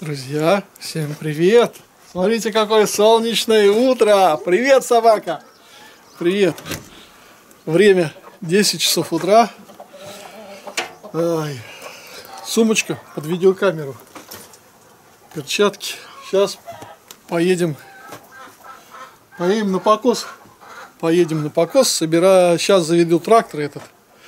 Друзья, всем привет! Смотрите, какое солнечное утро! Привет, собака! Привет! Время 10 часов утра. Ай. Сумочка под видеокамеру. Перчатки. Сейчас поедем на покос. Поедем на покос. Сейчас заведу трактор этот.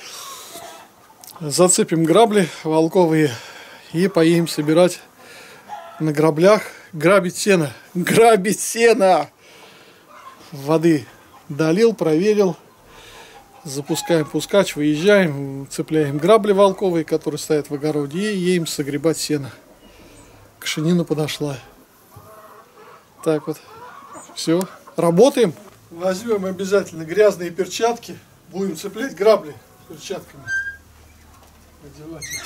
Зацепим грабли волковые и поедем собирать на граблях, грабить сено. Грабить сено! Воды долил, проверил. Запускаем пускач, выезжаем, цепляем грабли волковые, которые стоят в огороде, и едем согребать сено. Кшенина подошла. Так вот. Все. Работаем. Возьмем обязательно грязные перчатки. Будем цеплять грабли перчатками. Одевать их.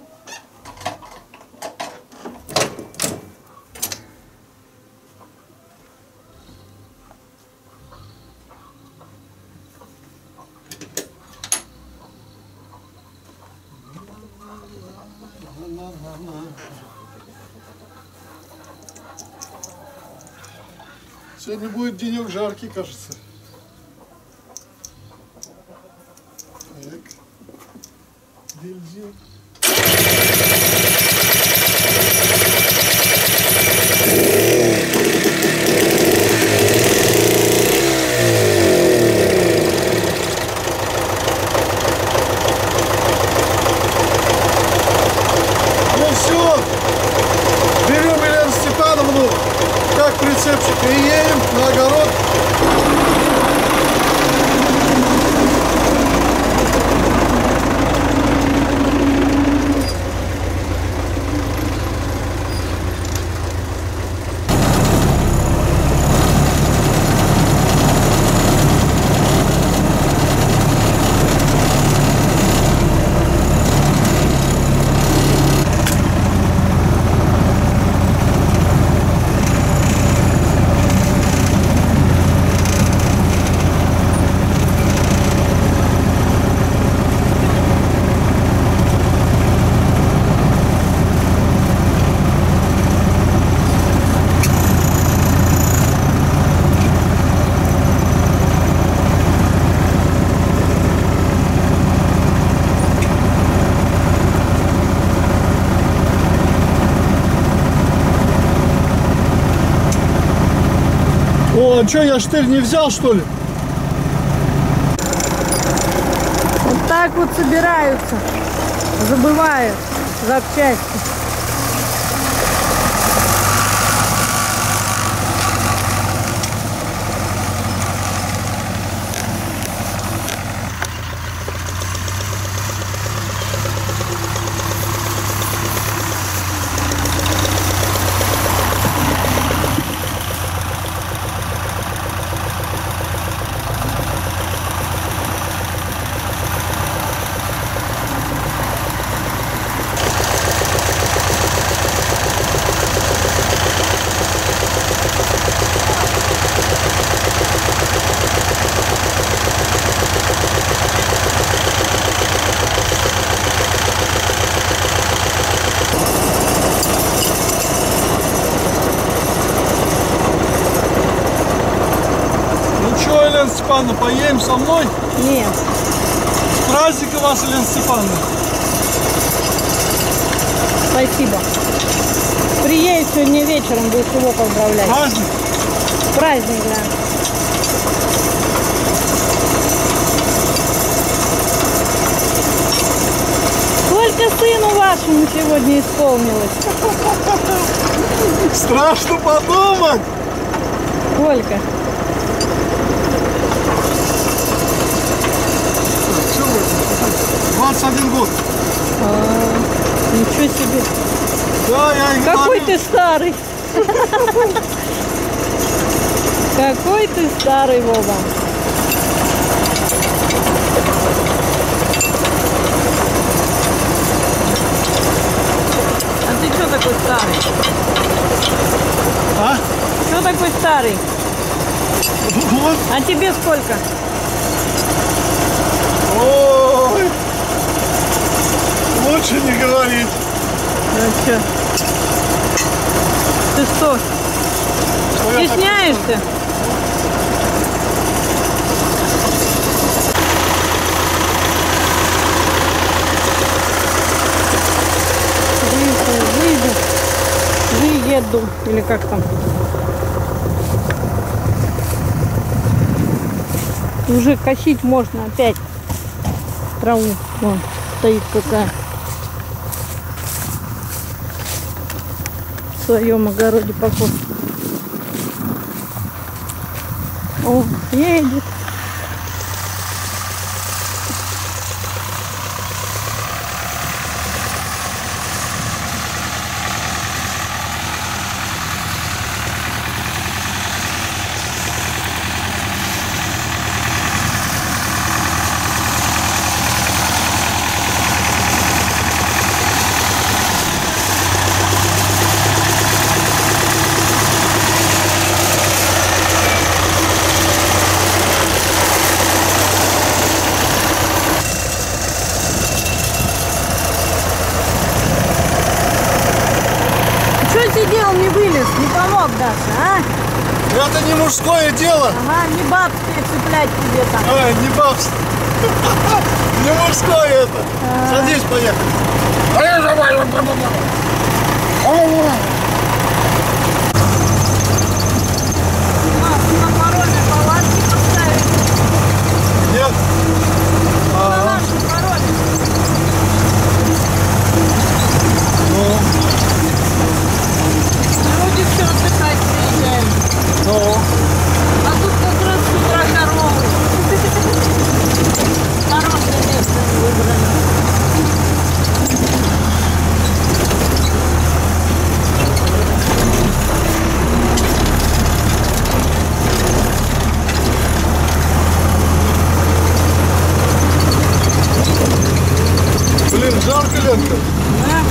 Сегодня будет денек жаркий, кажется. Так. Бензин. Ну все, берем Елену Степановну как прицепчик и едем на огород. О, что, я штырь не взял, что ли? Вот так вот собираются, забывают запчасти. Елена Степановна, поедем со мной? Нет. С праздника вас, Елена Степановна. Спасибо. Приедет сегодня вечером, будешь его поздравлять. Праздник? Праздник, да. Сколько сыну вашему сегодня исполнилось? Страшно подумать. Сколько? Все, 21 год. Ничего себе. Да, я и Какой говорю. ты старый. Какой ты старый, Вова. А ты что такой старый? А? Что такой старый? Вот. А тебе сколько? Ой. Лучше не говорить. Ну что? Ты что, Что я так- стесняешься? Выеду, или как там? Уже косить можно опять траву. Вон стоит какая. В своем огороде похож. О, едет. Что сидел, не вылез, не помог даже, а? Это не мужское дело. Ага, не бабские цеплять тебе там. Ой, не бабс. Не мужское это. Садись, поехали. На пороге палатки поставить. Нет. На нашем пороге. Ну, Вроде все отдыхать приезжаем. ну. А тут как раз с утра коровы. Хорошее место выбрали. Блин, жарко, Ленка. Да.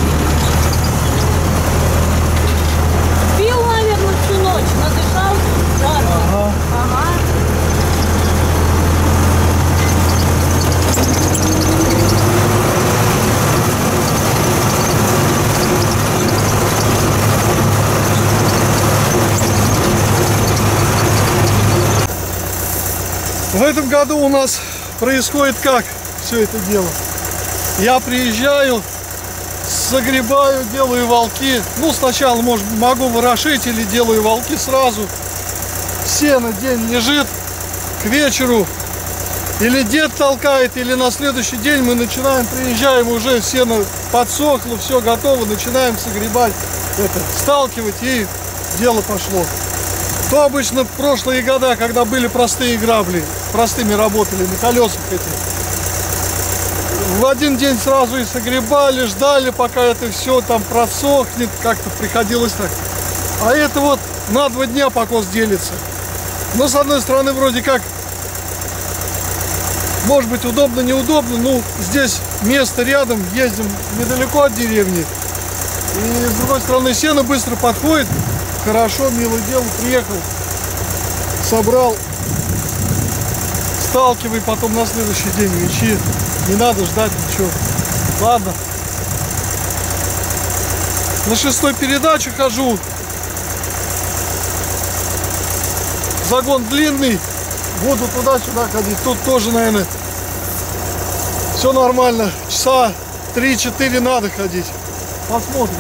Пил, наверное, всю ночь, надышал. Жарко. Ага. Ага. В этом году у нас происходит как все это дело? Я приезжаю, загребаю, делаю волки. Ну, сначала, может, могу ворошить или делаю волки сразу. Сено день лежит, к вечеру или дед толкает, или на следующий день мы начинаем, приезжаем, уже сено подсохло, все готово, начинаем согребать, сталкивать, и дело пошло. То обычно в прошлые года, когда были простые грабли, простыми работали на колесах эти. В один день сразу и согребали, ждали, пока это все там просохнет, как-то приходилось так. А это вот на 2 дня покос делится. Но с одной стороны вроде как, может быть, удобно, неудобно, ну здесь место рядом, ездим недалеко от деревни. И с другой стороны сено быстро подходит, хорошо, милое дело, приехал, собрал, сталкивай, потом на следующий день мечи. Не надо ждать ничего. Ладно. На 6-й передаче хожу. Загон длинный. Буду туда-сюда ходить. Тут тоже, наверное, все нормально. Часа 3-4 надо ходить. Посмотрим.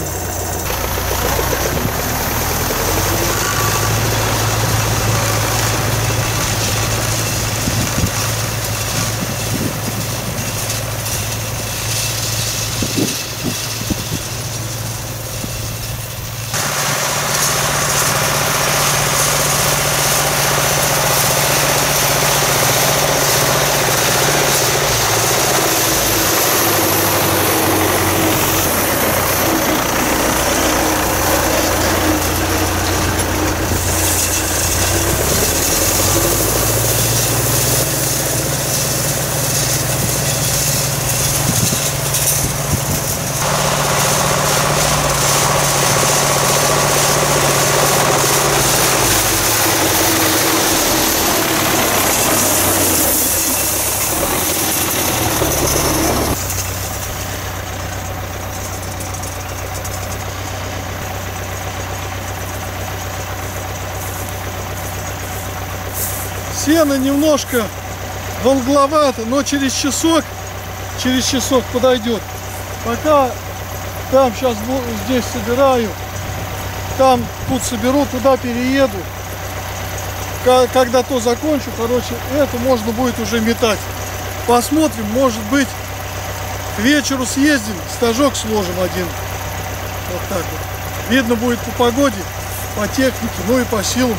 Сено немножко волгловато, но через часок подойдет. Пока там сейчас здесь собираю, там тут соберу, туда перееду. Когда то закончу, короче, это можно будет уже метать. Посмотрим, может быть, к вечеру съездим, стажок сложим один. Вот так вот. Видно будет по погоде, по технике, ну и по силам.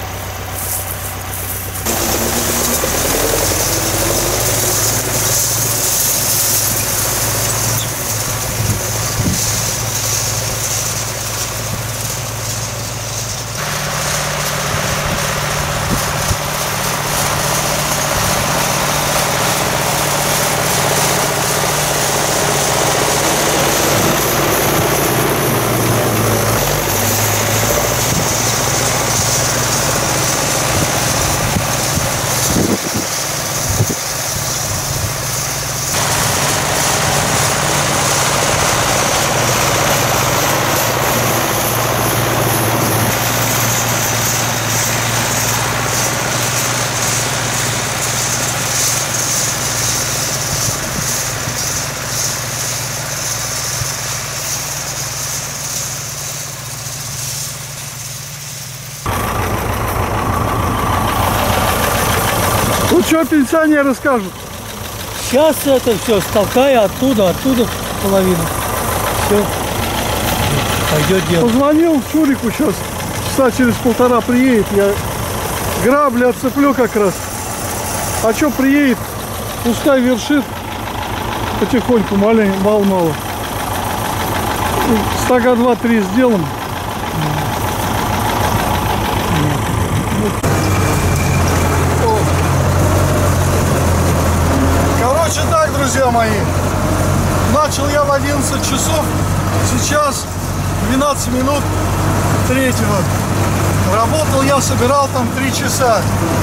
Ну что пенсионеры скажут? Сейчас это все, столкаю оттуда половину. Все, пойдет дело. Позвонил Шурику сейчас, часа через полтора приедет. Я грабли отцеплю как раз. А что приедет, пускай вершит потихоньку, мало-мало. Стога 2-3 сделаем. Короче так, друзья мои, начал я в 11 часов, сейчас 12 минут 3-го. Работал я, собирал там 3 часа.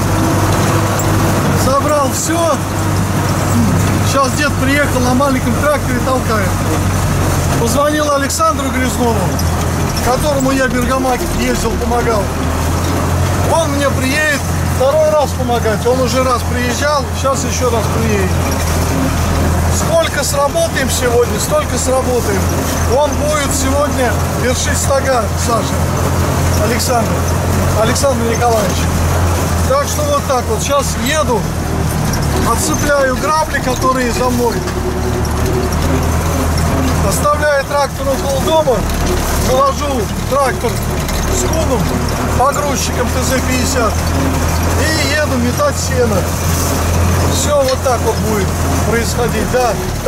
Собрал все. Сейчас дед приехал на маленьком тракторе, толкает. Позвонил Александру Грязнову, которому я Бергамаке ездил, помогал. Он мне приедет второй раз помогать. Он уже раз приезжал, сейчас еще раз приедет. Сколько сработаем сегодня, столько сработаем. Он будет сегодня вершить стога, Саша. Александр Николаевич. Так что вот так вот. Сейчас еду, отцепляю грабли, которые за мной. Оставляю трактор около дома, заложу трактор с куном, погрузчиком ТЗ-50 и еду метать сено. Все вот так вот будет происходить, да.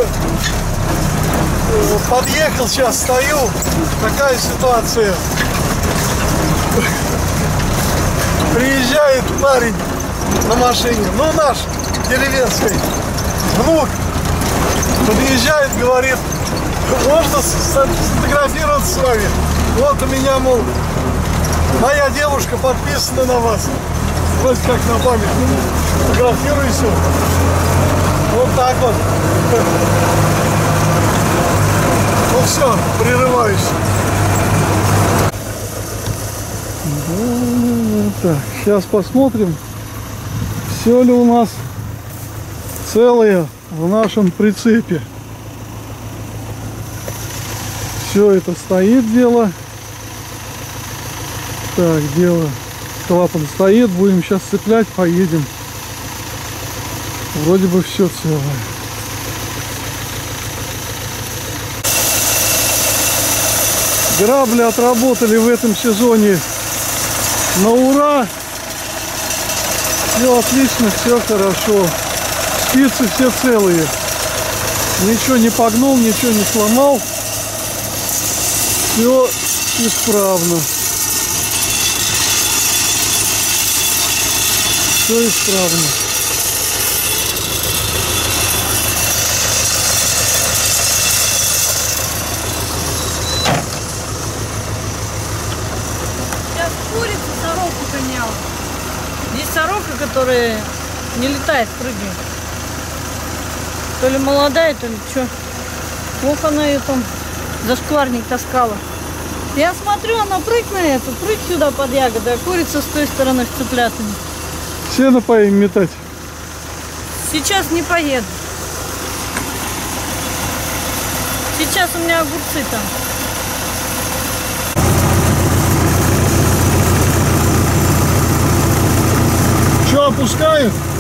Подъехал, сейчас стою, такая ситуация. Приезжает парень на машине, ну наш, деревенский, внук, подъезжает, говорит: можно сфотографироваться с вами? Вот у меня, мол, моя девушка подписана на вас. Вот как на память. Фотографируйся. Вот так вот. Ну все, прерываюсь. Так, сейчас посмотрим, все ли у нас целое в нашем прицепе. Все это стоит дело. Так, дело. Клапан стоит. Будем сейчас цеплять, поедем. Вроде бы все целое. Грабли отработали в этом сезоне на ура. Все отлично, все хорошо. Спицы все целые. Ничего не погнул, ничего не сломал. Все исправно. Все исправно. Сейчас курица сороку гоняла. Есть сорока, которая не летает, прыгает. То ли молодая, то ли что. Вот она ее там за шкварник таскала. Я смотрю, она прыг на эту, прыг сюда под ягоды, а курица с той стороны с цыплятами. Сено поим метать. Сейчас не поеду. Сейчас у меня огурцы там. Что, опускают?